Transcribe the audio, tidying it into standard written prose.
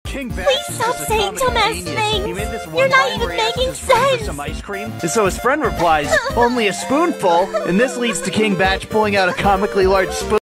King Batch Please stop is a saying comic dumbass genius. things. He made this one You're not line even where he asked making his friend for sense. some ice cream, and so his friend replies, "Only a spoonful," and this leads to King Batch pulling out a comically large spoon.